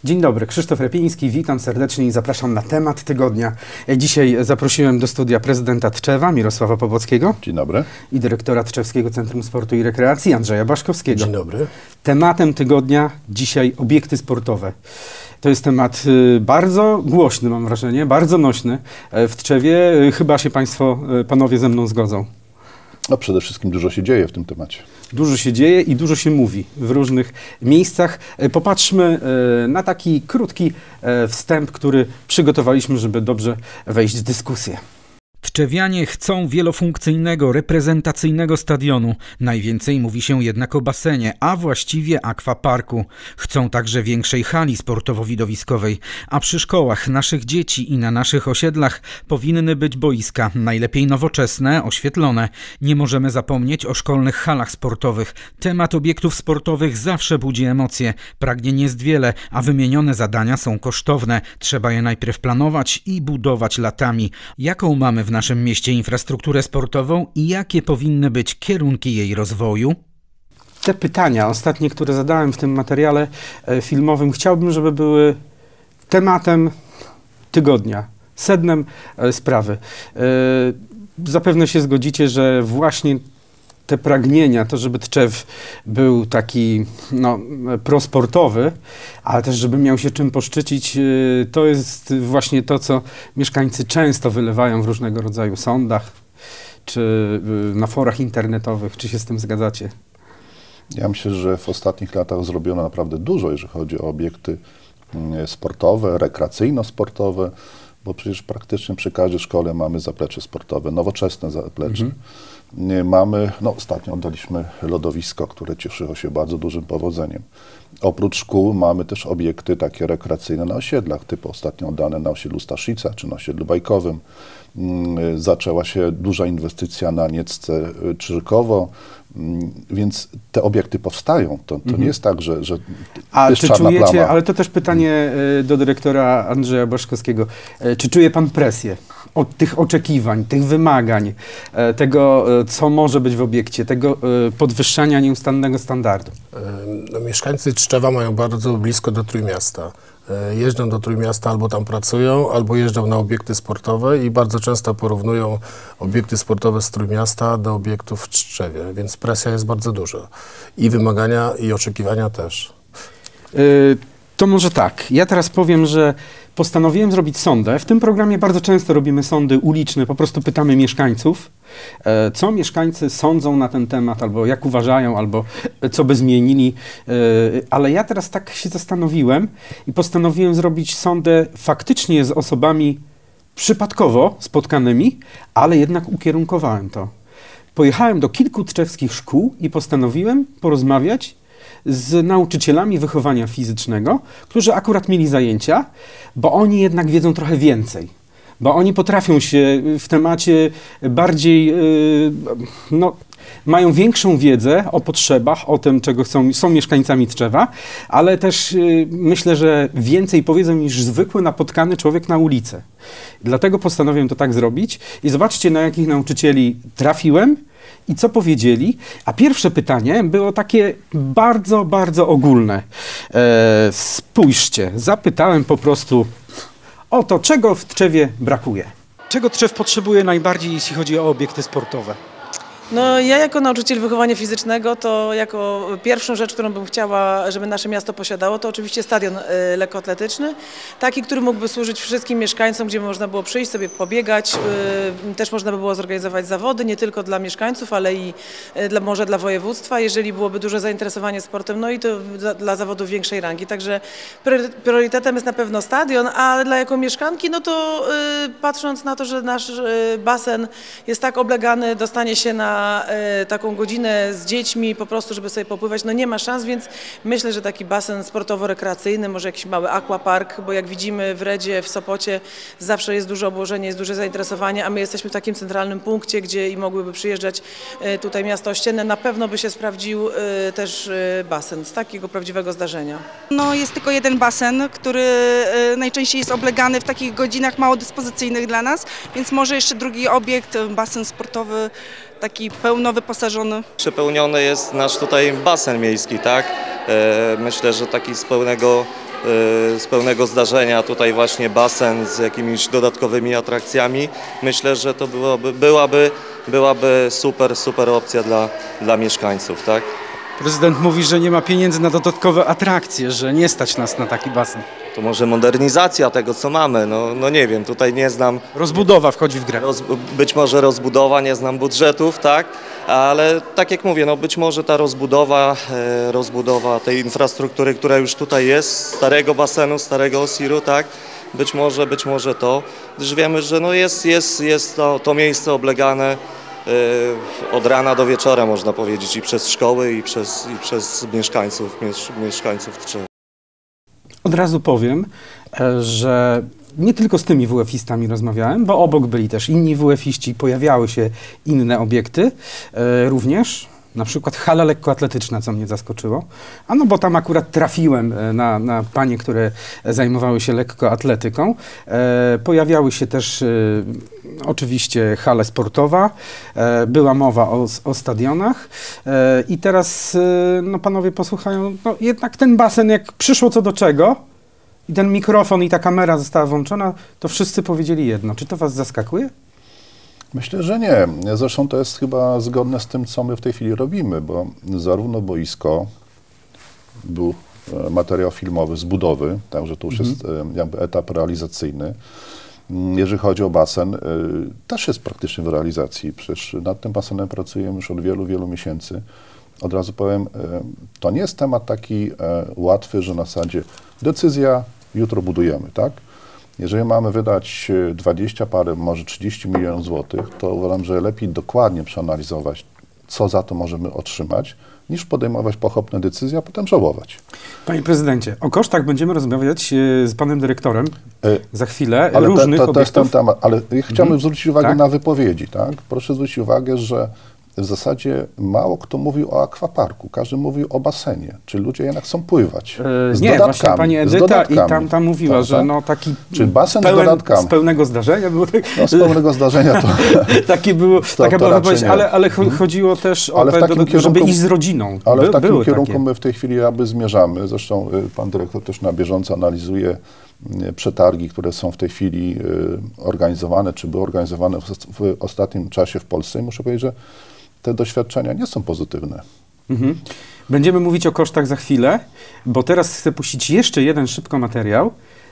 Dzień dobry, Krzysztof Repiński, witam serdecznie i zapraszam na temat tygodnia. Dzisiaj zaprosiłem do studia prezydenta Tczewa, Mirosława Pobłockiego. Dzień dobry. I dyrektora Tczewskiego Centrum Sportu i Rekreacji, Andrzeja Baszkowskiego. Dzień dobry. Tematem tygodnia dzisiaj obiekty sportowe. To jest temat bardzo głośny, mam wrażenie, bardzo nośny w Tczewie. Chyba się panowie ze mną zgodzą. No przede wszystkim dużo się dzieje w tym temacie. Dużo się dzieje i dużo się mówi w różnych miejscach. Popatrzmy na taki krótki wstęp, który przygotowaliśmy, żeby dobrze wejść w dyskusję. Tczewianie chcą wielofunkcyjnego, reprezentacyjnego stadionu. Najwięcej mówi się jednak o basenie, a właściwie akwaparku. Chcą także większej hali sportowo-widowiskowej, a przy szkołach naszych dzieci i na naszych osiedlach powinny być boiska, najlepiej nowoczesne, oświetlone. Nie możemy zapomnieć o szkolnych halach sportowych. Temat obiektów sportowych zawsze budzi emocje. Pragnień jest wiele, a wymienione zadania są kosztowne. Trzeba je najpierw planować i budować latami. Jaką mamy w naszym mieście infrastrukturę sportową i jakie powinny być kierunki jej rozwoju? Te pytania ostatnie, które zadałem w tym materiale filmowym, chciałbym, żeby były tematem tygodnia, sednem sprawy. Zapewne się zgodzicie, że właśnie te pragnienia, to żeby Tczew był taki prosportowy, ale też żeby miał się czym poszczycić, to jest właśnie to, co mieszkańcy często wylewają w różnego rodzaju sądach, czy na forach internetowych. Czy się z tym zgadzacie? Ja myślę, że w ostatnich latach zrobiono naprawdę dużo, jeżeli chodzi o obiekty sportowe, rekreacyjno-sportowe, bo przecież praktycznie przy każdej szkole mamy zaplecze sportowe, nowoczesne zaplecze. Mamy, ostatnio oddaliśmy lodowisko, które cieszyło się bardzo dużym powodzeniem. Oprócz szkół mamy też obiekty takie rekreacyjne na osiedlach, typu ostatnio oddane na osiedlu Staszica czy na osiedlu Bajkowym. Zaczęła się duża inwestycja na Niecce Czyżykowo, więc te obiekty powstają. To nie jest tak, że jest czy czarna czujecie, plama. ale to też pytanie do dyrektora Andrzeja Baszkowskiego. Czy czuje pan presję od tych oczekiwań, tych wymagań, tego, co może być w obiekcie, tego podwyższania nieustannego standardu? Mieszkańcy Tczewa mają bardzo blisko do Trójmiasta. Jeżdżą do Trójmiasta, albo tam pracują, albo jeżdżą na obiekty sportowe i bardzo często porównują obiekty sportowe z Trójmiasta do obiektów w Tczewie, więc presja jest bardzo duża. I wymagania, i oczekiwania też. To może tak. Ja teraz powiem, że postanowiłem zrobić sondę. W tym programie bardzo często robimy sondy uliczne, po prostu pytamy mieszkańców, co mieszkańcy sądzą na ten temat, albo jak uważają, albo co by zmienili. Ale ja teraz tak się zastanowiłem i postanowiłem zrobić sondę faktycznie z osobami przypadkowo spotkanymi, ale jednak ukierunkowałem to. Pojechałem do kilku tczewskich szkół i postanowiłem porozmawiać z nauczycielami wychowania fizycznego, którzy akurat mieli zajęcia, bo oni jednak wiedzą trochę więcej. Bo oni potrafią się w temacie bardziej, mają większą wiedzę o potrzebach, o tym, czego chcą, są mieszkańcami Tczewa, ale też myślę, że więcej powiedzą niż zwykły napotkany człowiek na ulicy. Dlatego postanowiłem to tak zrobić i zobaczcie, na jakich nauczycieli trafiłem i co powiedzieli. A pierwsze pytanie było takie bardzo, bardzo ogólne. Spójrzcie, zapytałem po prostu o to, czego w Tczewie brakuje. Czego Tczew potrzebuje najbardziej, jeśli chodzi o obiekty sportowe? No, ja jako nauczyciel wychowania fizycznego, to jako pierwszą rzecz, którą bym chciała, żeby nasze miasto posiadało, to oczywiście stadion lekkoatletyczny, taki, który mógłby służyć wszystkim mieszkańcom, gdzie można było przyjść, sobie pobiegać, też można by było zorganizować zawody, nie tylko dla mieszkańców, ale i może dla województwa, jeżeli byłoby duże zainteresowanie sportem, no i to dla zawodów większej rangi. Także priorytetem jest na pewno stadion, a jako mieszkanki, no to patrząc na to, że nasz basen jest tak oblegany, dostanie się na taką godzinę z dziećmi po prostu, żeby sobie popływać, no nie ma szans, więc myślę, że taki basen sportowo-rekreacyjny, może jakiś mały aquapark, bo jak widzimy w Redzie, w Sopocie zawsze jest duże obłożenie, jest duże zainteresowanie, a my jesteśmy w takim centralnym punkcie, gdzie i mogłyby przyjeżdżać tutaj miasta ościenne. Na pewno by się sprawdził też basen z takiego prawdziwego zdarzenia. No jest tylko jeden basen, który najczęściej jest oblegany w takich godzinach mało dyspozycyjnych dla nas, więc może jeszcze drugi obiekt, basen sportowy, taki pełno wyposażony. Przepełniony jest nasz tutaj basen miejski, tak? Myślę, że taki z pełnego z pełnego zdarzenia, tutaj właśnie basen z jakimiś dodatkowymi atrakcjami. Myślę, że to byłaby super opcja dla mieszkańców, tak? Prezydent mówi, że nie ma pieniędzy na dodatkowe atrakcje, że nie stać nas na taki basen. To może modernizacja tego, co mamy, no nie wiem, tutaj nie znam, Rozbudowa wchodzi w grę. być może rozbudowa, nie znam budżetów, tak, ale tak jak mówię, no być może ta rozbudowa tej infrastruktury, która już tutaj jest, starego basenu, starego Osiru, tak, być może to, gdyż wiemy, że no jest to miejsce oblegane od rana do wieczora, można powiedzieć, i przez szkoły, i przez mieszkańców Tczewa. Od razu powiem, że nie tylko z tymi WF-istami rozmawiałem, bo obok byli też inni WF-iści, pojawiały się inne obiekty również, na przykład hala lekkoatletyczna, co mnie zaskoczyło. A no bo tam akurat trafiłem na panie, które zajmowały się lekkoatletyką. Pojawiały się też oczywiście hala sportowa, była mowa o stadionach i teraz no panowie posłuchają, no jednak ten basen, jak przyszło co do czego i ten mikrofon i ta kamera została włączona, to wszyscy powiedzieli jedno. Czy to was zaskakuje? Myślę, że nie. Zresztą to jest chyba zgodne z tym, co my w tej chwili robimy, bo zarówno boisko, był materiał filmowy z budowy, także to już jest jakby etap realizacyjny. Jeżeli chodzi o basen, też jest praktycznie w realizacji. Przecież nad tym basenem pracujemy już od wielu miesięcy. Od razu powiem, to nie jest temat taki łatwy, że na zasadzie decyzja, jutro budujemy, tak? Jeżeli mamy wydać 20 parę, może 30 milionów złotych, to uważam, że lepiej dokładnie przeanalizować, co za to możemy otrzymać, niż podejmować pochopne decyzje, a potem żałować. Panie prezydencie, o kosztach będziemy rozmawiać z panem dyrektorem za chwilę. Ale różnych to jest ten temat. Ale chciałbym zwrócić uwagę tak? na wypowiedzi. Tak? Proszę zwrócić uwagę, że w zasadzie mało kto mówił o akwaparku, każdy mówił o basenie, czy ludzie jednak chcą pływać. Nie, właśnie pani Edyta i tam mówiła, tak, że no taki czy basen z dodatkami. Z pełnego zdarzenia było tak, no, z pełnego zdarzenia to taka była wypowiedź, ale chodziło też o to, żeby iść z rodziną. Ale w takim kierunku my w tej chwili zmierzamy. Zresztą pan dyrektor też na bieżąco analizuje przetargi, które są w tej chwili organizowane, czy były organizowane w ostatnim czasie w Polsce. I muszę powiedzieć, że te doświadczenia nie są pozytywne. Będziemy mówić o kosztach za chwilę, bo teraz chcę puścić jeszcze jeden szybko materiał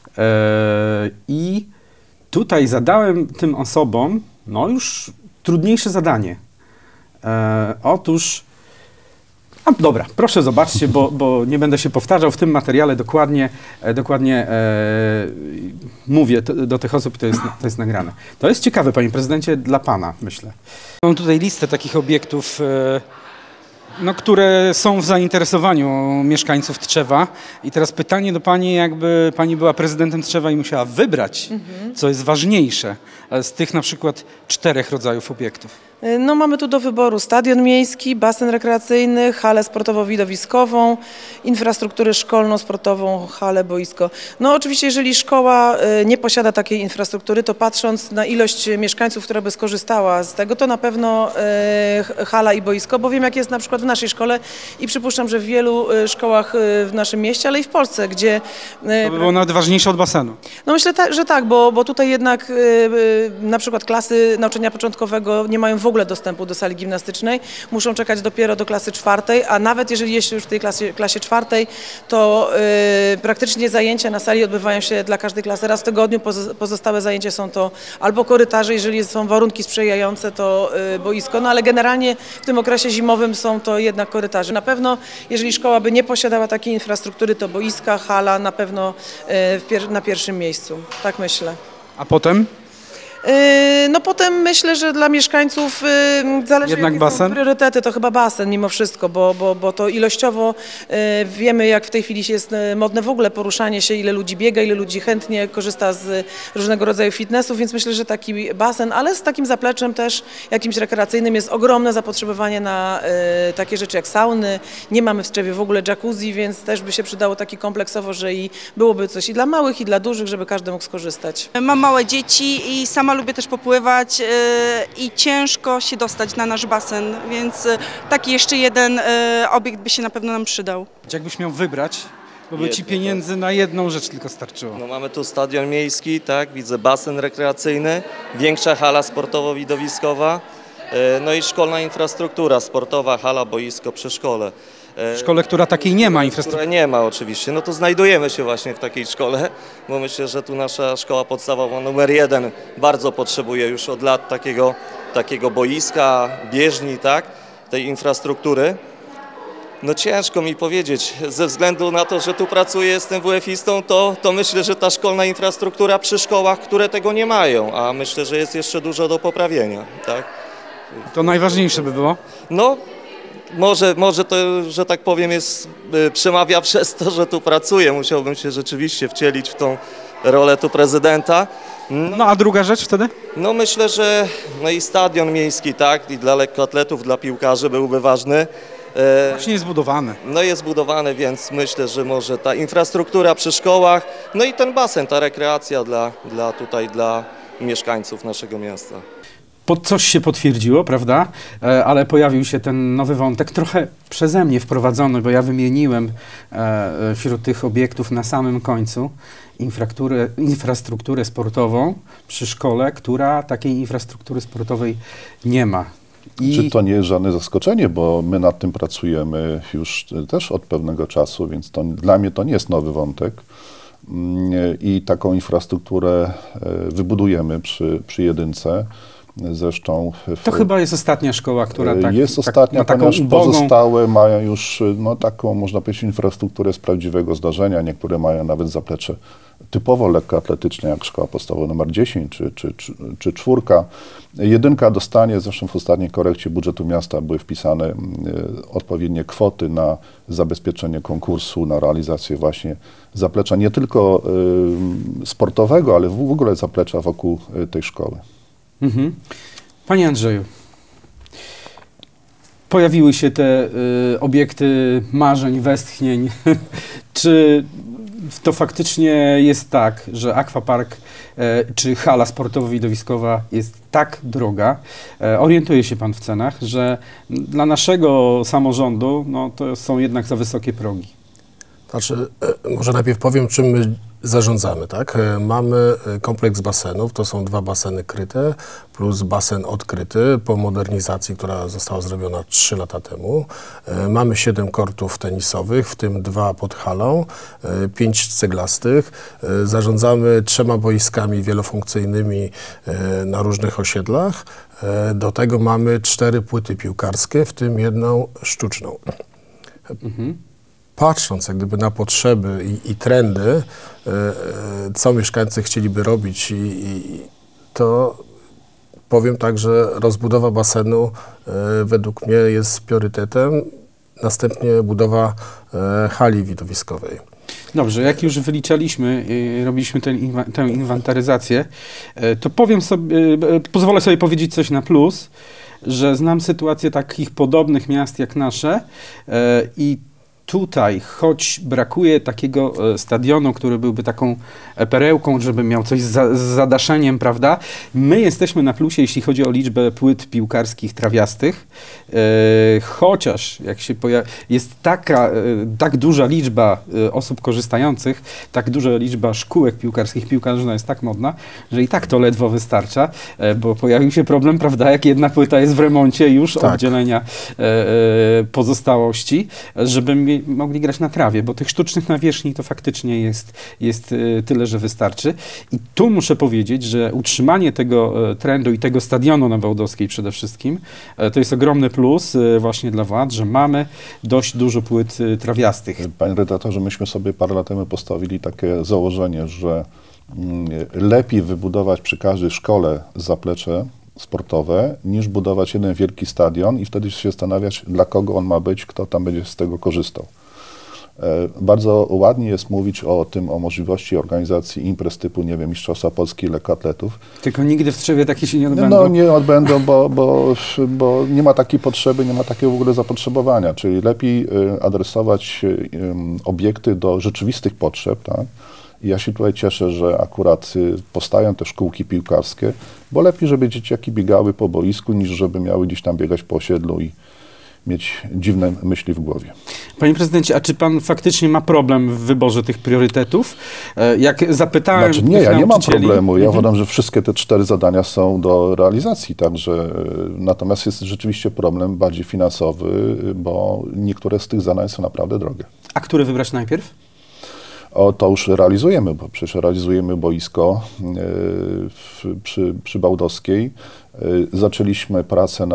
i tutaj zadałem tym osobom no już trudniejsze zadanie. Otóż, dobra, proszę zobaczcie, bo nie będę się powtarzał, w tym materiale dokładnie mówię do tych osób, to jest nagrane. To jest ciekawe, panie prezydencie, dla pana, myślę. Mam tutaj listę takich obiektów, no, które są w zainteresowaniu mieszkańców Tczewa. I teraz pytanie do pani, jakby pani była prezydentem Tczewa i musiała wybrać, co jest ważniejsze z tych na przykład 4 rodzajów obiektów. No mamy tu do wyboru stadion miejski, basen rekreacyjny, halę sportowo-widowiskową, infrastrukturę szkolno-sportową, halę, boisko. No oczywiście jeżeli szkoła nie posiada takiej infrastruktury, to patrząc na ilość mieszkańców, która by skorzystała z tego, to na pewno hala i boisko, bo wiem jak jest na przykład w naszej szkole i przypuszczam, że w wielu szkołach w naszym mieście, ale i w Polsce, gdzie... To by było nawet ważniejsze od basenu. No myślę, że tak, bo tutaj jednak na przykład klasy nauczania początkowego nie mają w ogóle dostępu do sali gimnastycznej, muszą czekać dopiero do klasy 4, a nawet jeżeli jest już w tej klasie 4, to praktycznie zajęcia na sali odbywają się dla każdej klasy raz w tygodniu, pozostałe zajęcia są to albo korytarze, jeżeli są warunki sprzyjające, to boisko, no ale generalnie w tym okresie zimowym są to jednak korytarze. Na pewno, jeżeli szkoła by nie posiadała takiej infrastruktury, to boiska, hala na pewno na pierwszym miejscu, tak myślę. A potem? No potem myślę, że dla mieszkańców zależy jednak jakie basen? są priorytety, to chyba basen mimo wszystko, bo to ilościowo wiemy jak w tej chwili jest modne w ogóle poruszanie się, ile ludzi biega, ile ludzi chętnie korzysta z różnego rodzaju fitnessów, więc myślę, że taki basen, ale z takim zapleczem też jakimś rekreacyjnym jest ogromne zapotrzebowanie na takie rzeczy jak sauny. Nie mamy w Tczewie w ogóle jacuzzi, więc też by się przydało taki kompleksowo, że i byłoby coś i dla małych, i dla dużych, żeby każdy mógł skorzystać. Mam małe dzieci i sama lubię też popływać i ciężko się dostać na nasz basen, więc taki jeszcze jeden obiekt by się na pewno nam przydał. Jakbyś miał wybrać Bo by ci jedno, pieniędzy na jedną rzecz tylko starczyło. No mamy tu stadion miejski, tak, widzę basen rekreacyjny, większa hala sportowo-widowiskowa, no i szkolna infrastruktura sportowa, hala, boisko przy szkole. W szkole, która takiej nie ma infrastruktury. Która nie ma oczywiście, no to znajdujemy się właśnie w takiej szkole, bo myślę, że tu nasza szkoła podstawowa numer 1 bardzo potrzebuje już od lat takiego boiska, bieżni, tak, tej infrastruktury. No ciężko mi powiedzieć, ze względu na to, że tu pracuję, jestem WF-istą, to myślę, że ta szkolna infrastruktura przy szkołach, które tego nie mają, a myślę, że jest jeszcze dużo do poprawienia, tak. To najważniejsze by było. No, może to, że tak powiem, przemawia przez to, że tu pracuję. Musiałbym się rzeczywiście wcielić w tą rolę tu prezydenta. No a druga rzecz wtedy? No myślę, że no i stadion miejski, tak, i dla lekkoatletów, dla piłkarzy byłby ważny. Właśnie jest budowany. No jest budowany, więc myślę, że może ta infrastruktura przy szkołach, no i ten basen, ta rekreacja dla mieszkańców naszego miasta. Coś się potwierdziło, prawda? Ale pojawił się ten nowy wątek, trochę przeze mnie wprowadzony, bo ja wymieniłem wśród tych obiektów na samym końcu infrastrukturę sportową przy szkole, która takiej infrastruktury sportowej nie ma. Czy to nie jest żadne zaskoczenie, bo my nad tym pracujemy już też od pewnego czasu, więc dla mnie to nie jest nowy wątek. I taką infrastrukturę wybudujemy przy jedynce. Zresztą to chyba jest ostatnia szkoła, która jest ostatnia, ponieważ pozostałe mają już taką, można powiedzieć, infrastrukturę z prawdziwego zdarzenia. Niektóre mają nawet zaplecze typowo lekkoatletyczne, jak szkoła podstawowa nr 10 czy 4. Jedynka dostanie, zresztą w ostatniej korekcie budżetu miasta były wpisane odpowiednie kwoty na zabezpieczenie konkursu, na realizację właśnie zaplecza nie tylko sportowego, ale w ogóle zaplecza wokół tej szkoły. Mhm. Panie Andrzeju, pojawiły się te obiekty marzeń, westchnień. Czy to faktycznie jest tak, że aquapark czy hala sportowo-widowiskowa jest tak droga? Orientuje się pan w cenach, że dla naszego samorządu to są jednak za wysokie progi. Znaczy, może najpierw powiem, czym my zarządzamy, tak? Mamy kompleks basenów, to są 2 baseny kryte, plus basen odkryty po modernizacji, która została zrobiona 3 lata temu. Mamy 7 kortów tenisowych, w tym 2 pod halą, 5 ceglastych. Zarządzamy 3 boiskami wielofunkcyjnymi na różnych osiedlach. Do tego mamy 4 płyty piłkarskie, w tym 1 sztuczną. Patrząc jak gdyby na potrzeby i trendy, co mieszkańcy chcieliby robić, to powiem tak, że rozbudowa basenu według mnie jest priorytetem, następnie budowa hali widowiskowej. Dobrze, jak już wyliczaliśmy, robiliśmy tę inwentaryzację, to pozwolę sobie powiedzieć coś na plus, że znam sytuację takich podobnych miast jak nasze i tutaj, choć brakuje takiego stadionu, który byłby taką perełką, żeby miał coś z zadaszeniem, prawda? My jesteśmy na plusie, jeśli chodzi o liczbę płyt piłkarskich trawiastych, chociaż jak się jest tak duża liczba osób korzystających, tak duża liczba szkółek piłkarskich, piłkarzyna jest tak modna, że i tak to ledwo wystarcza, bo pojawił się problem, prawda, jak jedna płyta jest w remoncie już od dzielenia pozostałości, żeby mogli grać na trawie, bo tych sztucznych nawierzchni to faktycznie jest tyle, że wystarczy. I tu muszę powiedzieć, że utrzymanie tego trendu i tego stadionu na Wałdowskiej przede wszystkim, to jest ogromny plus właśnie dla władz, że mamy dość dużo płyt trawiastych. Panie redaktorze, myśmy sobie parę lat temu postawili takie założenie, że lepiej wybudować przy każdej szkole zaplecze sportowe, niż budować jeden wielki stadion i wtedy się zastanawiać, dla kogo on ma być, kto tam będzie z tego korzystał. Bardzo ładnie jest mówić o możliwości organizacji imprez typu, nie wiem, Mistrzostwa Polski lekkoatletów. Tylko nigdy w Tczewie takie się nie odbędą. No nie odbędą, bo nie ma takiej potrzeby, nie ma takiego w ogóle zapotrzebowania, czyli lepiej adresować obiekty do rzeczywistych potrzeb, tak? I ja się tutaj cieszę, że akurat powstają te szkółki piłkarskie, bo lepiej, żeby dzieciaki biegały po boisku, niż żeby miały gdzieś tam biegać po osiedlu mieć dziwne myśli w głowie. Panie prezydencie, a czy pan faktycznie ma problem w wyborze tych priorytetów? Jak zapytałem... Znaczy nie, ja nie mam problemu. Ja uważam, że wszystkie te 4 zadania są do realizacji, także natomiast jest rzeczywiście problem bardziej finansowy, bo niektóre z tych zadań są naprawdę drogie. A które wybrać najpierw? To już realizujemy, bo przecież realizujemy boisko przy Bałdowskiej. Zaczęliśmy pracę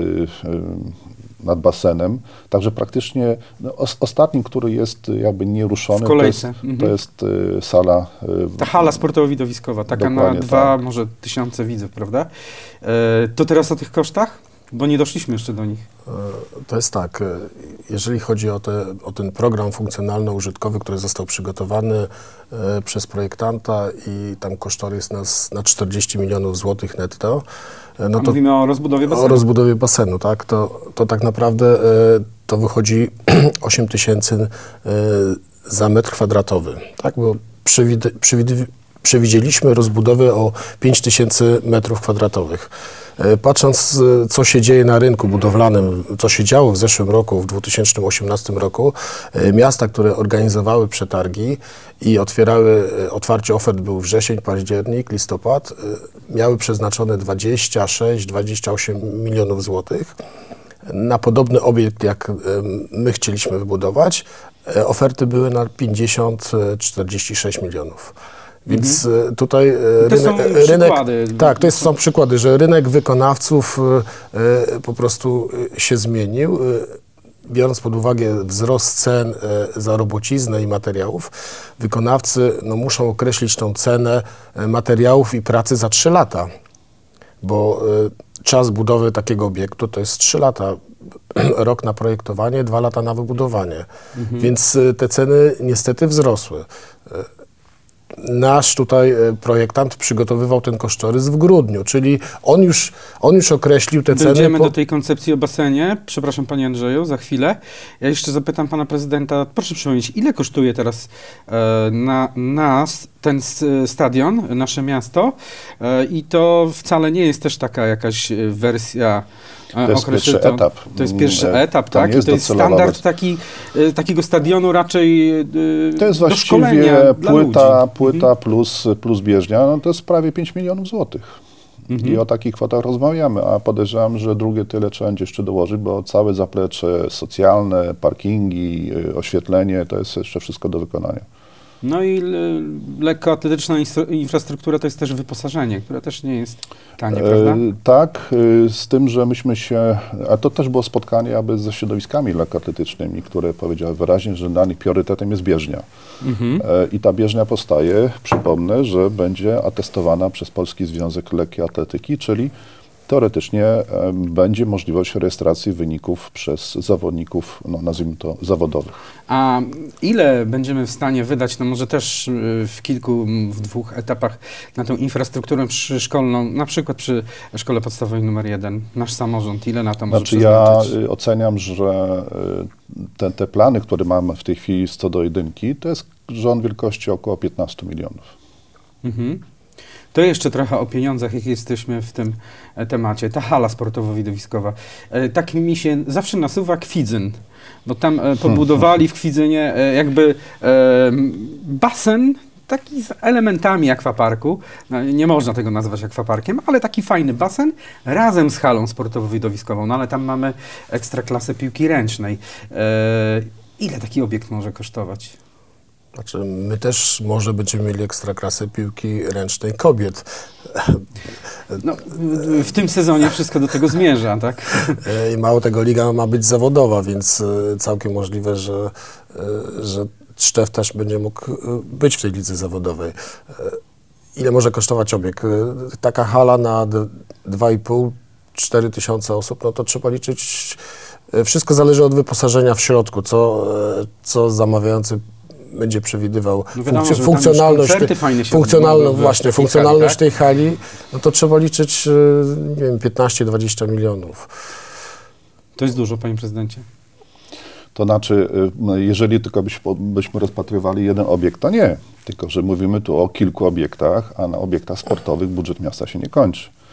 nad basenem, także praktycznie ostatnim, który jest jakby nieruszony, to jest sala... Ta hala sportowo-widowiskowa, taka na 2 może tysiące widzów, prawda? To teraz o tych kosztach? Bo nie doszliśmy jeszcze do nich. To jest tak, jeżeli chodzi o ten program funkcjonalno-użytkowy, który został przygotowany przez projektanta i tam kosztorys na 40 milionów złotych netto. No to mówimy o rozbudowie basenu. O rozbudowie basenu, tak. To tak naprawdę to wychodzi 8 tysięcy za metr kwadratowy, tak, bo przewidzieliśmy rozbudowę o 5 tysięcy metrów kwadratowych. Patrząc, co się dzieje na rynku budowlanym, co się działo w zeszłym roku, w 2018 roku, miasta, które organizowały przetargi i otwarcie ofert był wrzesień, październik, listopad, miały przeznaczone 26-28 milionów złotych. Na podobny obiekt, jak my chcieliśmy wybudować, oferty były na 50-46 milionów. Więc tutaj są przykłady, że rynek wykonawców po prostu się zmienił. Biorąc pod uwagę wzrost cen za robociznę i materiałów, wykonawcy muszą określić tą cenę materiałów i pracy za 3 lata, bo czas budowy takiego obiektu to jest 3 lata. Rok na projektowanie, 2 lata na wybudowanie. Więc te ceny niestety wzrosły. Nasz tutaj projektant przygotowywał ten kosztorys w grudniu, czyli on już określił te ceny. Dojdziemy do tej koncepcji o basenie. Przepraszam, panie Andrzeju, za chwilę. Ja jeszcze zapytam pana prezydenta, proszę przypomnieć, ile kosztuje teraz na nas ten stadion, nasze miasto? I to wcale nie jest też taka jakaś wersja... To jest pierwszy etap. To jest pierwszy etap, tak? To jest standard takiego stadionu raczej to jest właściwie płyta plus bieżnia, to jest prawie 5 milionów złotych. I o takich kwotach rozmawiamy, a podejrzewam, że drugie tyle trzeba będzie jeszcze dołożyć, bo całe zaplecze socjalne, parkingi, oświetlenie, to jest jeszcze wszystko do wykonania. No i lekkoatletyczna infrastruktura to jest też wyposażenie, które też nie jest tanie, prawda? Tak, z tym, że myśmy się, a to też było spotkanie ze środowiskami lekkoatletycznymi, które powiedziały wyraźnie, że dla nich priorytetem jest bieżnia. I ta bieżnia powstaje, przypomnę, że będzie atestowana przez Polski Związek Lekkiej Atletyki, czyli teoretycznie będzie możliwość rejestracji wyników przez zawodników, nazwijmy to, zawodowych. A ile będziemy w stanie wydać, może też w 2 etapach na tą infrastrukturę przyszkolną, na przykład przy szkole podstawowej numer 1, nasz samorząd, ile na to może przeznaczyć? Ja oceniam, że te plany, które mamy w tej chwili co do jedynki, to jest rząd wielkości około 15 milionów. To jeszcze trochę o pieniądzach, jak jesteśmy w tym temacie. Ta hala sportowo-widowiskowa. Tak mi się zawsze nasuwa Kwidzyn, bo tam pobudowali w Kwidzynie jakby basen taki z elementami akwaparku. Nie można tego nazwać akwaparkiem, ale taki fajny basen razem z halą sportowo-widowiskową. No ale tam mamy ekstraklasę piłki ręcznej. Ile taki obiekt może kosztować? Znaczy, my też może będziemy mieli ekstraklasę piłki ręcznej kobiet. No, w tym sezonie wszystko do tego zmierza, tak? I mało tego, liga ma być zawodowa, więc całkiem możliwe, że Szczew też będzie mógł być w tej lidze zawodowej. Ile może kosztować obiekt? Taka hala na 2,5–4 tysiące osób, no to trzeba liczyć. Wszystko zależy od wyposażenia w środku, co zamawiający będzie przewidywał. No wiadomo, funkcjonalność tej hali, no to trzeba liczyć, nie wiem, 15–20 milionów. To jest dużo, panie prezydencie. To znaczy, jeżeli tylko byśmy rozpatrywali jeden obiekt, to nie. Tylko że mówimy tu o kilku obiektach, a na obiektach sportowych budżet miasta się nie kończy.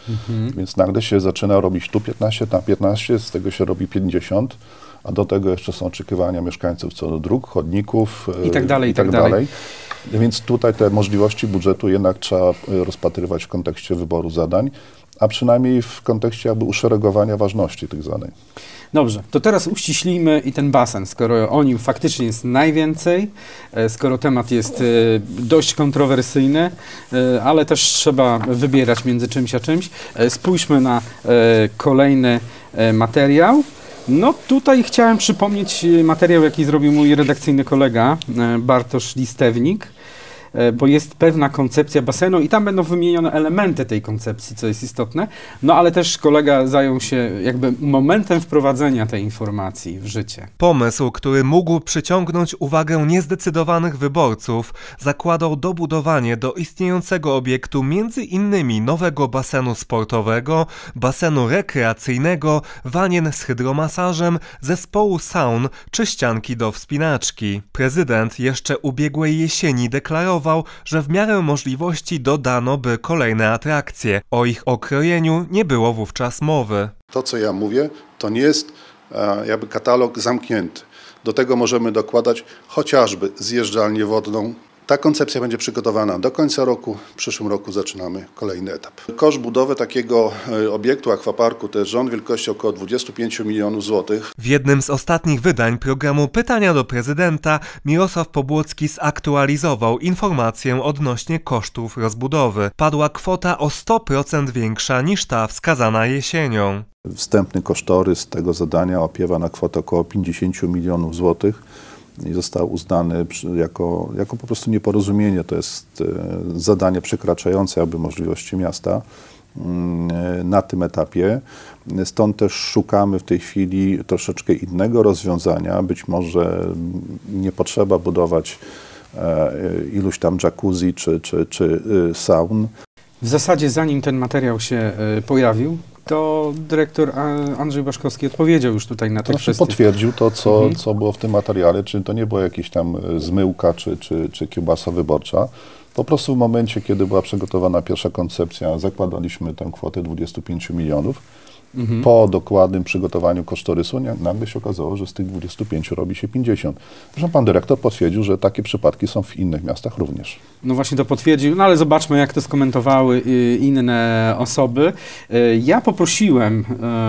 Więc nagle się zaczyna robić tu 15, tam 15, z tego się robi 50, a do tego jeszcze są oczekiwania mieszkańców co do dróg, chodników i tak dalej, i tak dalej. Więc tutaj te możliwości budżetu jednak trzeba rozpatrywać w kontekście wyboru zadań, a przynajmniej w kontekście jakby uszeregowania ważności tych zadań. Dobrze, to teraz uściślimy i ten basen, skoro o nim faktycznie jest najwięcej, skoro temat jest dość kontrowersyjny, ale też trzeba wybierać między czymś a czymś. Spójrzmy na kolejny materiał. No tutaj chciałem przypomnieć materiał, jaki zrobił mój redakcyjny kolega Bartosz Listewnik, bo jest pewna koncepcja basenu i tam będą wymienione elementy tej koncepcji, co jest istotne, no ale też kolega zajął się jakby momentem wprowadzenia tej informacji w życie. Pomysł, który mógł przyciągnąć uwagę niezdecydowanych wyborców, zakładał dobudowanie do istniejącego obiektu m.in. nowego basenu sportowego, basenu rekreacyjnego, wanien z hydromasażem, zespołu saun czy ścianki do wspinaczki. Prezydent jeszcze ubiegłej jesieni deklarował, że w miarę możliwości dodano by kolejne atrakcje. O ich okrojeniu nie było wówczas mowy. To, co ja mówię, to nie jest jakby katalog zamknięty. Do tego możemy dokładać chociażby zjeżdżalnię wodną. Ta koncepcja będzie przygotowana do końca roku. W przyszłym roku zaczynamy kolejny etap. Koszt budowy takiego obiektu akwaparku to jest rząd wielkości około 25 milionów złotych. W jednym z ostatnich wydań programu Pytania do Prezydenta Mirosław Pobłocki zaktualizował informację odnośnie kosztów rozbudowy. Padła kwota o 100% większa niż ta wskazana jesienią. Wstępny kosztorys tego zadania opiewa na kwotę około 50 milionów złotych. I został uznany jako po prostu nieporozumienie. To jest zadanie przekraczające jakby możliwości miasta na tym etapie. Stąd też szukamy w tej chwili troszeczkę innego rozwiązania. Być może nie potrzeba budować iluś tam jacuzzi czy saun. W zasadzie zanim ten materiał się pojawił, to dyrektor Andrzej Baszkowski odpowiedział już tutaj na te kwestie. Potwierdził to, co było w tym materiale, czy to nie była jakaś tam zmyłka, czy kiełbasa wyborcza. Po prostu w momencie, kiedy była przygotowana pierwsza koncepcja, zakładaliśmy tę kwotę 25 milionów. Po dokładnym przygotowaniu kosztorysu nagle się okazało, że z tych 25 robi się 50. Zresztą pan dyrektor potwierdził, że takie przypadki są w innych miastach również. No właśnie to potwierdził, no ale zobaczmy, jak to skomentowały inne osoby. Ja poprosiłem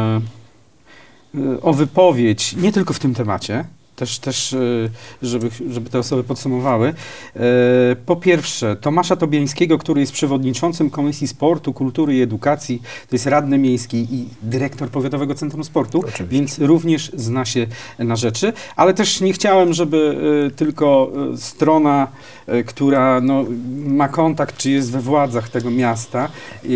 o wypowiedź nie tylko w tym temacie, też żeby te osoby podsumowały. Po pierwsze, Tomasza Tobiańskiego, który jest przewodniczącym Komisji Sportu, Kultury i Edukacji, to jest radny miejski i dyrektor Powiatowego Centrum Sportu, więc również zna się na rzeczy, ale też nie chciałem, żeby tylko strona, która no, ma kontakt, czy jest we władzach tego miasta,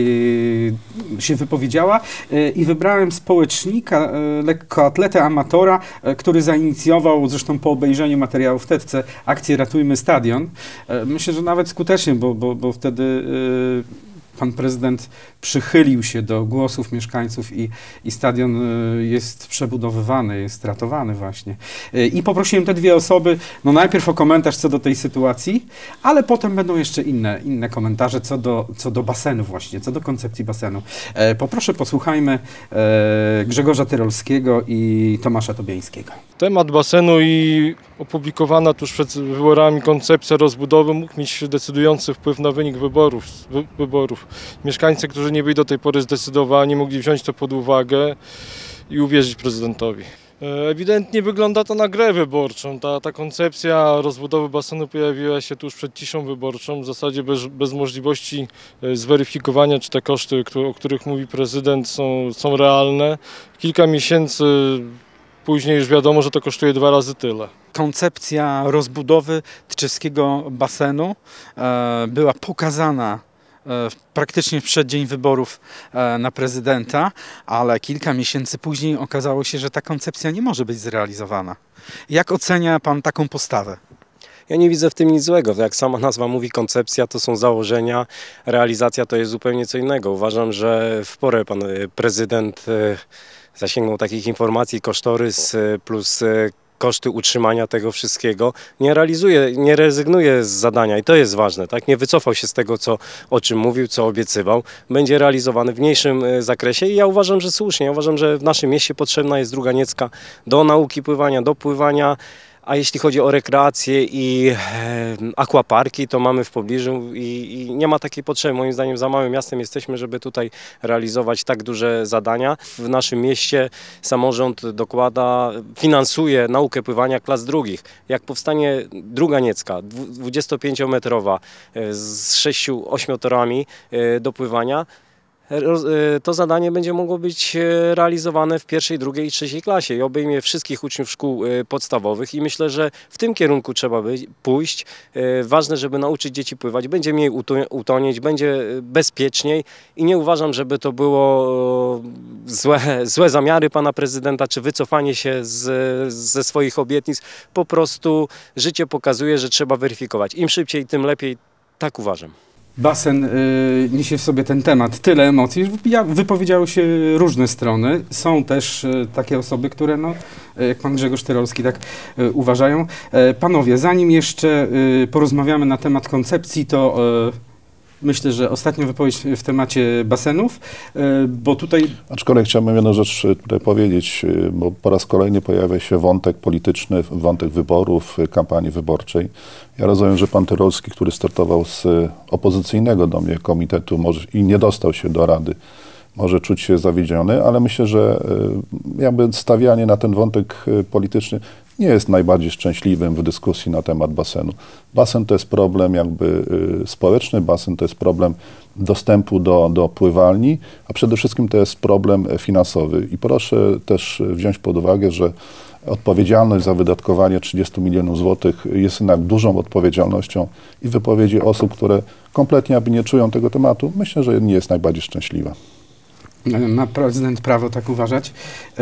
się wypowiedziała i wybrałem społecznika, lekkoatletę, amatora, który zainicjował zresztą po obejrzeniu materiału w Tetce akcję Ratujmy Stadion. Myślę, że nawet skutecznie, bo wtedy pan prezydent przychylił się do głosów mieszkańców i stadion jest przebudowywany, jest ratowany właśnie. I poprosiłem te dwie osoby, no najpierw o komentarz co do tej sytuacji, ale potem będą jeszcze inne komentarze co do basenu właśnie, co do koncepcji basenu. Poproszę, posłuchajmy Grzegorza Tyrolskiego i Tomasza Tobiańskiego. Temat basenu i opublikowana tuż przed wyborami koncepcja rozbudowy mógł mieć decydujący wpływ na wynik wyborów. Mieszkańcy, którzy nie byli do tej pory zdecydowani, mogli wziąć to pod uwagę i uwierzyć prezydentowi. Ewidentnie wygląda to na grę wyborczą. Ta koncepcja rozbudowy basenu pojawiła się tuż przed ciszą wyborczą, w zasadzie bez możliwości zweryfikowania, czy te koszty, o których mówi prezydent, są realne. Kilka miesięcy później już wiadomo, że to kosztuje 2 razy tyle. Koncepcja rozbudowy tczeskiego basenu była pokazana praktycznie w przeddzień wyborów na prezydenta, ale kilka miesięcy później okazało się, że ta koncepcja nie może być zrealizowana. Jak ocenia pan taką postawę? Ja nie widzę w tym nic złego. Jak sama nazwa mówi, koncepcja to są założenia, realizacja to jest zupełnie co innego. Uważam, że w porę pan prezydent zasięgnął takich informacji, kosztorys plus koszty utrzymania tego wszystkiego, nie rezygnuje z zadania i to jest ważne, tak? Nie wycofał się z tego, o czym mówił, co obiecywał. Będzie realizowany w mniejszym zakresie i ja uważam, że słusznie. Ja uważam, że w naszym mieście potrzebna jest druga Niecka do nauki pływania, do pływania. A jeśli chodzi o rekreację i aquaparki, to mamy w pobliżu i nie ma takiej potrzeby. Moim zdaniem za małym miastem jesteśmy, żeby tutaj realizować tak duże zadania. W naszym mieście samorząd finansuje naukę pływania klas drugich. Jak powstanie druga Niecka, 25-metrowa z 6-8 torami do pływania, to zadanie będzie mogło być realizowane w pierwszej, drugiej i trzeciej klasie i obejmie wszystkich uczniów szkół podstawowych i myślę, że w tym kierunku trzeba pójść. Ważne, żeby nauczyć dzieci pływać, będzie mniej utonieć, będzie bezpieczniej i nie uważam, żeby to było złe zamiary pana prezydenta, czy wycofanie się ze swoich obietnic. Po prostu życie pokazuje, że trzeba weryfikować. Im szybciej, tym lepiej. Tak uważam. Basen niesie w sobie ten temat tyle emocji, że wypowiedziały się różne strony. Są też takie osoby, które, no, jak pan Grzegorz Tyrolski, tak uważają. Panowie, zanim jeszcze porozmawiamy na temat koncepcji, to myślę, że ostatnia wypowiedź w temacie basenów, bo tutaj... Aczkolwiek chciałbym jedną rzecz tutaj powiedzieć, bo po raz kolejny pojawia się wątek polityczny, wątek wyborów, kampanii wyborczej. Ja rozumiem, że pan Tyrolski, który startował z opozycyjnego do mnie komitetu i nie dostał się do rady, może czuć się zawiedziony, ale myślę, że jakby stawianie na ten wątek polityczny nie jest najbardziej szczęśliwym w dyskusji na temat basenu. Basen to jest problem jakby społeczny, basen to jest problem dostępu do pływalni, a przede wszystkim to jest problem finansowy. I proszę też wziąć pod uwagę, że odpowiedzialność za wydatkowanie 30 milionów złotych jest jednak dużą odpowiedzialnością i wypowiedzi osób, które kompletnie jakby nie czują tego tematu, myślę, że nie jest najbardziej szczęśliwa. Ma prezydent prawo tak uważać.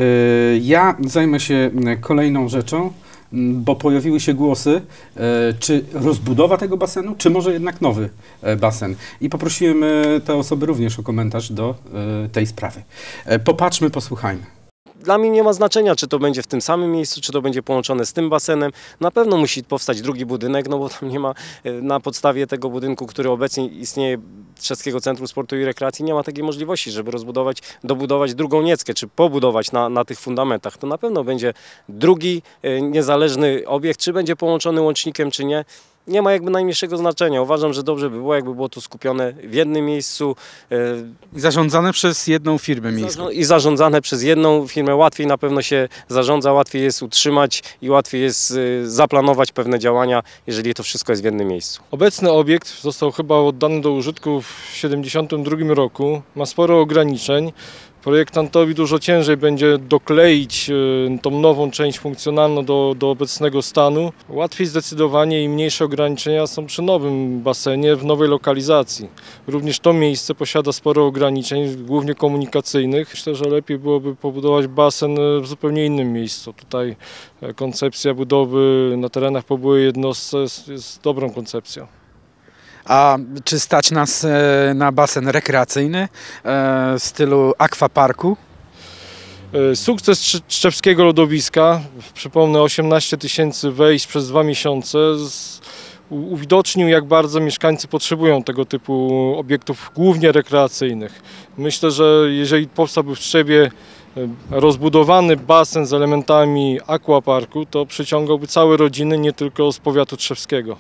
Ja zajmę się kolejną rzeczą, bo pojawiły się głosy, czy rozbudowa tego basenu, czy może jednak nowy basen. I poprosiłem te osoby również o komentarz do tej sprawy. Popatrzmy, posłuchajmy. Dla mnie nie ma znaczenia, czy to będzie w tym samym miejscu, czy to będzie połączone z tym basenem. Na pewno musi powstać drugi budynek, no bo tam nie ma na podstawie tego budynku, który obecnie istnieje, Trzeskiego Centrum Sportu i Rekreacji, nie ma takiej możliwości, żeby dobudować drugą Nieckę, czy pobudować na tych fundamentach. To na pewno będzie drugi niezależny obiekt, czy będzie połączony łącznikiem, czy nie. Nie ma jakby najmniejszego znaczenia. Uważam, że dobrze by było, jakby było to skupione w jednym miejscu. I zarządzane przez jedną firmę miejską. I zarządzane przez jedną firmę. Łatwiej na pewno się zarządza, łatwiej jest utrzymać i łatwiej jest zaplanować pewne działania, jeżeli to wszystko jest w jednym miejscu. Obecny obiekt został chyba oddany do użytku w 1972 roku. Ma sporo ograniczeń. Projektantowi dużo ciężej będzie dokleić tą nową część funkcjonalną do obecnego stanu. Łatwiej zdecydowanie i mniejsze ograniczenia są przy nowym basenie, w nowej lokalizacji. Również to miejsce posiada sporo ograniczeń, głównie komunikacyjnych. Myślę, że lepiej byłoby pobudować basen w zupełnie innym miejscu. Tutaj koncepcja budowy na terenach po byłej jednostce jest dobrą koncepcją. A czy stać nas na basen rekreacyjny w stylu aquaparku? Sukces Tczewskiego lodowiska, przypomnę 18 000 wejść przez 2 miesiące, uwidocznił, jak bardzo mieszkańcy potrzebują tego typu obiektów, głównie rekreacyjnych. Myślę, że jeżeli powstałby w Tczewie rozbudowany basen z elementami aquaparku, to przyciągałby całe rodziny, nie tylko z powiatu tczewskiego.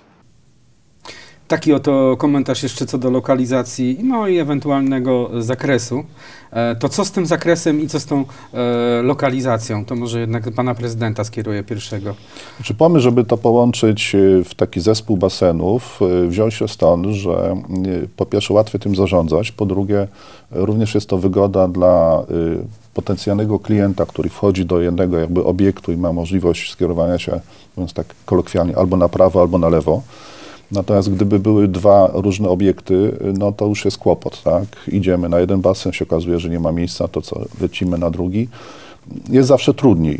Taki oto komentarz jeszcze co do lokalizacji, no i ewentualnego zakresu. To co z tym zakresem i co z tą lokalizacją? To może jednak pana prezydenta skieruję pierwszego. Znaczy pomysł, żeby to połączyć w taki zespół basenów, wziął się stąd, że po pierwsze łatwiej tym zarządzać, po drugie również jest to wygoda dla potencjalnego klienta, który wchodzi do jednego jakby obiektu i ma możliwość skierowania się, mówiąc tak kolokwialnie, albo na prawo, albo na lewo. Natomiast gdyby były dwa różne obiekty, no to już jest kłopot, tak? Idziemy na jeden basen, się okazuje, że nie ma miejsca, to co, lecimy na drugi. Jest zawsze trudniej.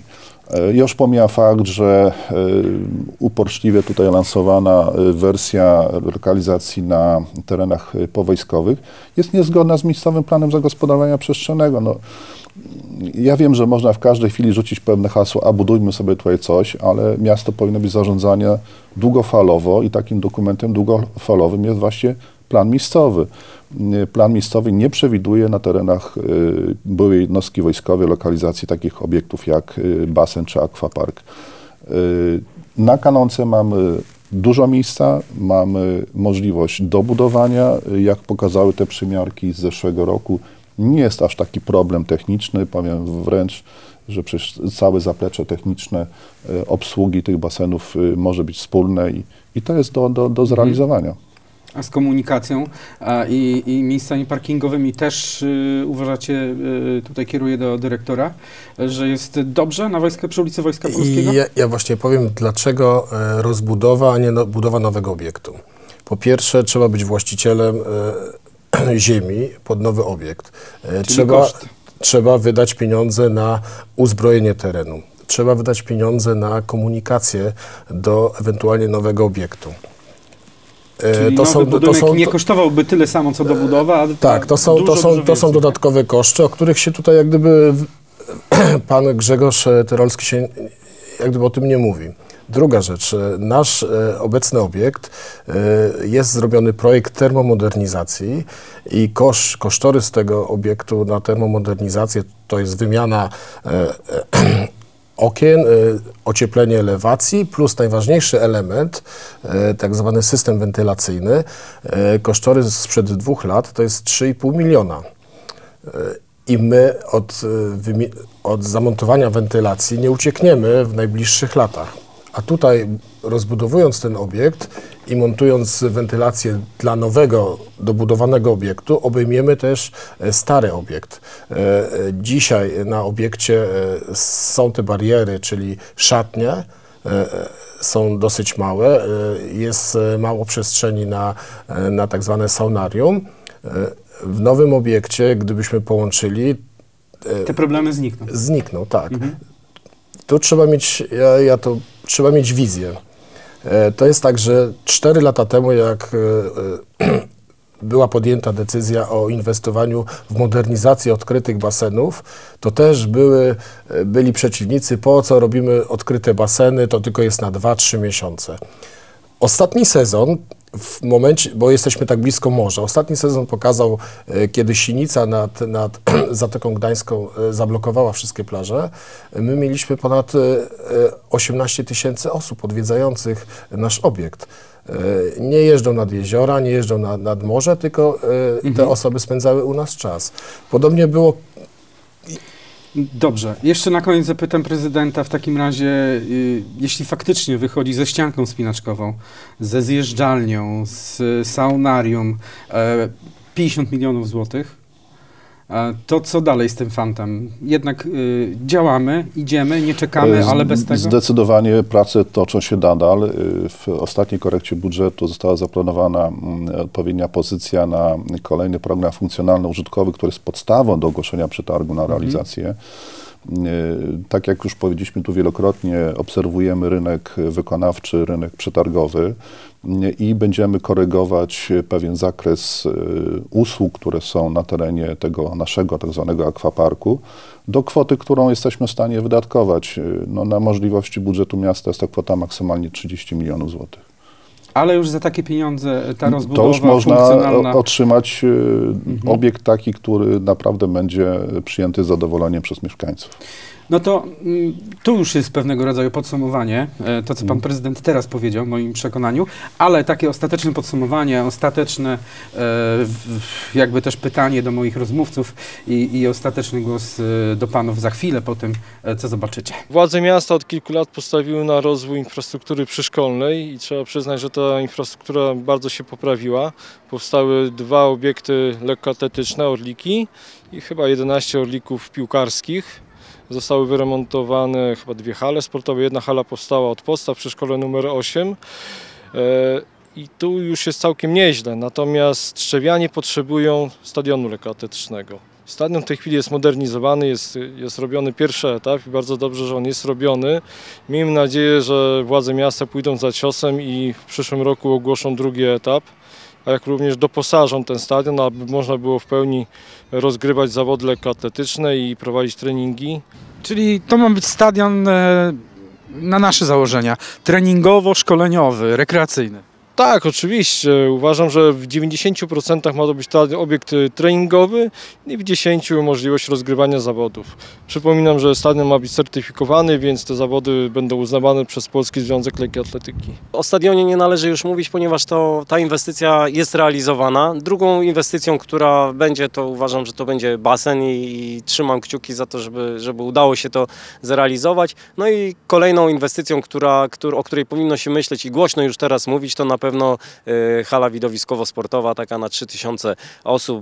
Ja już pomijam fakt, że uporczliwie tutaj lansowana wersja lokalizacji na terenach powojskowych jest niezgodna z miejscowym planem zagospodarowania przestrzennego. No, ja wiem, że można w każdej chwili rzucić pewne hasło, a budujmy sobie tutaj coś, ale miasto powinno być zarządzane długofalowo i takim dokumentem długofalowym jest właśnie plan miejscowy. Plan miejscowy nie przewiduje na terenach byłej jednostki wojskowej lokalizacji takich obiektów jak basen czy akwapark. Na Kanonce mamy dużo miejsca, mamy możliwość dobudowania. Jak pokazały te przymiarki z zeszłego roku, nie jest aż taki problem techniczny, powiem wręcz, że przecież całe zaplecze techniczne obsługi tych basenów może być wspólne i to jest do zrealizowania. A z komunikacją i miejscami parkingowymi też uważacie, tutaj kieruję do dyrektora, że jest dobrze na przy ulicy Wojska Polskiego? Ja właśnie powiem, dlaczego rozbudowa, a nie budowa nowego obiektu. Po pierwsze, trzeba być właścicielem ziemi pod nowy obiekt. Trzeba wydać pieniądze na uzbrojenie terenu. Trzeba wydać pieniądze na komunikację do ewentualnie nowego obiektu. Czyli nie kosztowałby tyle samo, co dobudowa, ale tak, to są dodatkowe koszty, o których się tutaj jak gdyby pan Grzegorz Tyrolski się jak gdyby o tym nie mówi. Druga rzecz, nasz obecny obiekt, jest zrobiony projekt termomodernizacji i kosztorys tego obiektu na termomodernizację to jest wymiana okien, ocieplenie elewacji, plus najważniejszy element, tak zwany system wentylacyjny. Kosztorys sprzed 2 lat to jest 3,5 miliona. I my od zamontowania wentylacji nie uciekniemy w najbliższych latach. A tutaj rozbudowując ten obiekt i montując wentylację dla nowego, dobudowanego obiektu, obejmiemy też stary obiekt. Dzisiaj na obiekcie są te bariery, czyli szatnie, są dosyć małe, jest mało przestrzeni na tak zwane saunarium. W nowym obiekcie, gdybyśmy połączyli... Te problemy znikną. Znikną, tak. Tu trzeba mieć, trzeba mieć wizję. To jest tak, że 4 lata temu, jak była podjęta decyzja o inwestowaniu w modernizację odkrytych basenów, to też byli przeciwnicy, po co robimy odkryte baseny, to tylko jest na 2-3 miesiące. Ostatni sezon, w momencie, bo jesteśmy tak blisko morza, ostatni sezon pokazał, kiedy sinica nad Zatoką Gdańską zablokowała wszystkie plaże, my mieliśmy ponad 18 000 osób odwiedzających nasz obiekt. Nie jeżdżą nad jeziora, nie jeżdżą nad morze, tylko te osoby spędzały u nas czas. Podobnie było... Dobrze. Jeszcze na koniec zapytam prezydenta w takim razie, jeśli faktycznie wychodzi ze ścianką wspinaczkową, ze zjeżdżalnią, z saunarium, 50 milionów złotych, to co dalej z tym fantem? Jednak działamy, idziemy, nie czekamy, ale bez tego? Zdecydowanie prace toczą się nadal. W ostatniej korekcie budżetu została zaplanowana odpowiednia pozycja na kolejny program funkcjonalno-użytkowy, który jest podstawą do ogłoszenia przetargu na realizację. Tak jak już powiedzieliśmy tu wielokrotnie, obserwujemy rynek wykonawczy, rynek przetargowy i będziemy korygować pewien zakres usług, które są na terenie tego naszego tak zwanego akwaparku do kwoty, którą jesteśmy w stanie wydatkować. No, na możliwości budżetu miasta jest to kwota maksymalnie 30 milionów złotych. Ale już za takie pieniądze ta rozbudowa to już można funkcjonalna... otrzymać obiekt taki, który naprawdę będzie przyjęty z zadowoleniem przez mieszkańców. No to tu już jest pewnego rodzaju podsumowanie, to co pan prezydent teraz powiedział, w moim przekonaniu, ale takie ostateczne podsumowanie, ostateczne jakby też pytanie do moich rozmówców i ostateczny głos do panów za chwilę po tym, co zobaczycie. Władze miasta od kilku lat postawiły na rozwój infrastruktury przyszkolnej i trzeba przyznać, że ta infrastruktura bardzo się poprawiła. Powstały 2 obiekty lekkoatletyczne, orliki i chyba 11 orlików piłkarskich. Zostały wyremontowane chyba 2 hale sportowe, 1 hala powstała od podstaw przy szkole numer 8 i tu już jest całkiem nieźle, natomiast Tczewianie potrzebują stadionu lekkoatletycznego. Stadion w tej chwili jest modernizowany, jest robiony pierwszy etap i bardzo dobrze, że on jest robiony. Miejmy nadzieję, że władze miasta pójdą za ciosem i w przyszłym roku ogłoszą drugi etap, a jak również doposażą ten stadion, aby można było w pełni rozgrywać zawody lekkoatletyczne i prowadzić treningi. Czyli to ma być stadion na nasze założenia, treningowo-szkoleniowy, rekreacyjny. Tak, oczywiście. Uważam, że w 90% ma to być obiekt treningowy i w 10% możliwość rozgrywania zawodów. Przypominam, że stadion ma być certyfikowany, więc te zawody będą uznawane przez Polski Związek Lekkiej Atletyki. O stadionie nie należy już mówić, ponieważ ta inwestycja jest realizowana. Drugą inwestycją, która będzie, to uważam, że to będzie basen i trzymam kciuki za to, żeby udało się to zrealizować. No i kolejną inwestycją, o której powinno się myśleć i głośno już teraz mówić, to na pewno hala widowiskowo-sportowa, taka na 3000 osób.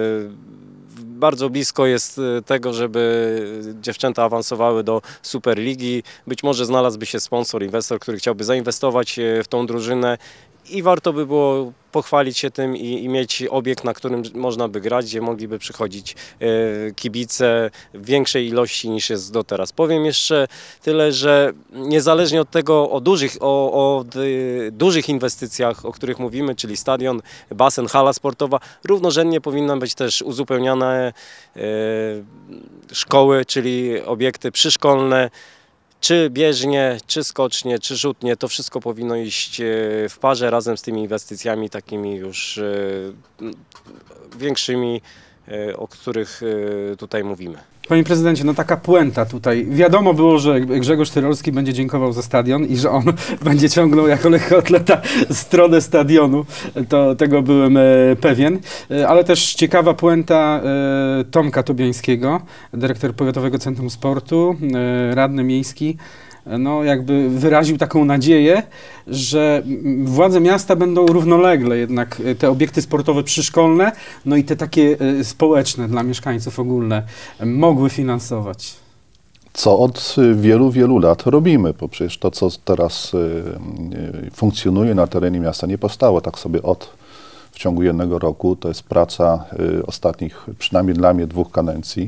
Bardzo blisko jest tego, żeby dziewczęta awansowały do Superligi. Być może znalazłby się sponsor, inwestor, który chciałby zainwestować w tą drużynę i warto by było pochwalić się tym i mieć obiekt, na którym można by grać, gdzie mogliby przychodzić kibice w większej ilości niż jest do teraz. Powiem jeszcze tyle, że niezależnie od tego, o dużych inwestycjach, o których mówimy, czyli stadion, basen, hala sportowa, równorzędnie powinny być też uzupełniane szkoły, czyli obiekty przyszkolne, czy bieżnie, czy skocznie, czy rzutnie, to wszystko powinno iść w parze razem z tymi inwestycjami takimi już większymi, o których tutaj mówimy. Panie prezydencie, no taka puenta tutaj. Wiadomo było, że Grzegorz Tyrolski będzie dziękował za stadion i że on będzie ciągnął jako lekkoatleta stronę stadionu. Tego byłem pewien. Ale też ciekawa puenta Tomka Tobiańskiego, dyrektor Powiatowego Centrum Sportu, radny miejski. No jakby wyraził taką nadzieję, że władze miasta będą równolegle jednak te obiekty sportowe przyszkolne, no i te takie społeczne dla mieszkańców ogólne mogły finansować. Co od wielu, wielu lat robimy, bo przecież to, co teraz funkcjonuje na terenie miasta, nie powstało tak sobie w ciągu jednego roku. To jest praca ostatnich, przynajmniej dla mnie, 2 kadencji.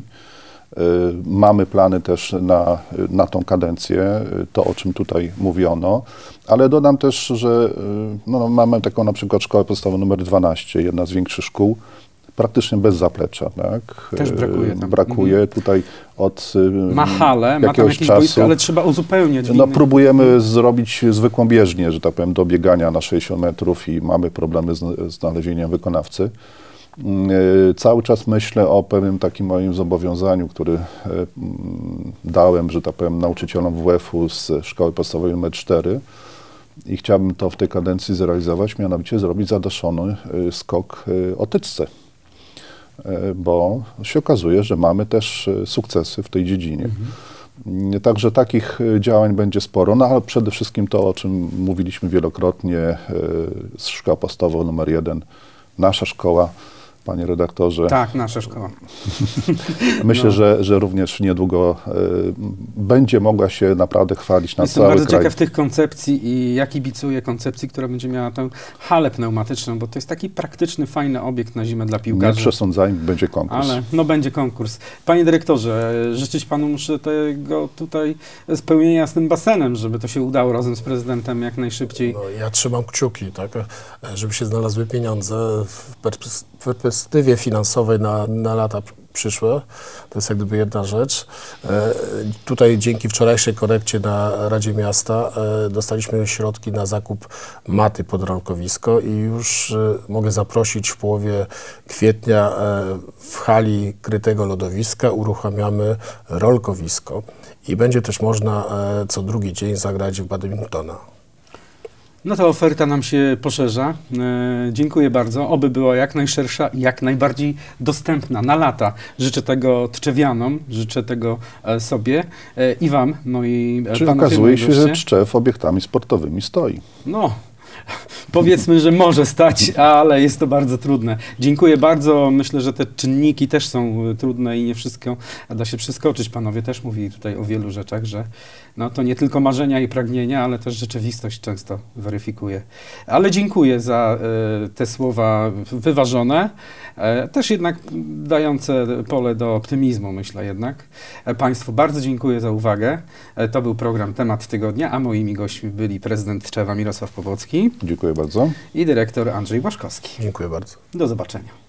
Mamy plany też na tą kadencję, to o czym tutaj mówiono, ale dodam też, że mamy taką na przykład szkołę podstawową numer 12, jedna z większych szkół, praktycznie bez zaplecza. Tak? Też brakuje tam. Brakuje tutaj od ma halę, ma tam jakieś boisko, ale trzeba uzupełniać. Próbujemy zrobić zwykłą bieżnię, że tak powiem, do biegania na 60 metrów i mamy problemy z znalezieniem wykonawcy. Cały czas myślę o pewnym takim moim zobowiązaniu, który dałem, że tak powiem, nauczycielom WF-u z szkoły podstawowej nr 4 i chciałbym to w tej kadencji zrealizować, mianowicie zrobić zadaszony skok o tyczce, bo się okazuje, że mamy też sukcesy w tej dziedzinie. Także takich działań będzie sporo, no ale przede wszystkim to, o czym mówiliśmy wielokrotnie, szkoła podstawowa nr 1, nasza szkoła. Panie redaktorze. Tak, nasza szkoła. Myślę, że również niedługo będzie mogła się naprawdę chwalić na cały kraj. Jestem bardzo ciekaw tych koncepcji i ja kibicuję koncepcji, która będzie miała tę halę pneumatyczną, bo to jest taki praktyczny, fajny obiekt na zimę dla piłkarzy. Nie przesądzajmy, będzie konkurs. Ale będzie konkurs. Panie dyrektorze, życzyć panu muszę tego tutaj spełnienia z tym basenem, żeby to się udało razem z prezydentem jak najszybciej. No, ja trzymam kciuki, tak, żeby się znalazły pieniądze w perspektywie finansowej na lata przyszłe. To jest jak gdyby jedna rzecz. Tutaj dzięki wczorajszej korekcie na Radzie Miasta dostaliśmy środki na zakup maty pod rolkowisko i już mogę zaprosić w połowie kwietnia w hali krytego lodowiska uruchamiamy rolkowisko i będzie też można co drugi dzień zagrać w badmintona. No ta oferta nam się poszerza. Dziękuję bardzo. Oby była jak najszersza i jak najbardziej dostępna na lata. Życzę tego Tczewianom, życzę tego sobie i wam, moi Czyli okazuje się, że Tczew obiektami sportowymi stoi. No, powiedzmy, że może stać, ale jest to bardzo trudne. Dziękuję bardzo. Myślę, że te czynniki też są trudne i nie wszystko da się przeskoczyć. Panowie też mówili tutaj o wielu rzeczach, że no to nie tylko marzenia i pragnienia, ale też rzeczywistość często weryfikuje. Ale dziękuję za te słowa wyważone, też jednak dające pole do optymizmu, myślę jednak. Państwu bardzo dziękuję za uwagę. To był program Temat Tygodnia, a moimi gośćmi byli prezydent Tczewa Mirosław Powocki. Dziękuję bardzo. I dyrektor Andrzej Błaszkowski. Dziękuję bardzo. Do zobaczenia.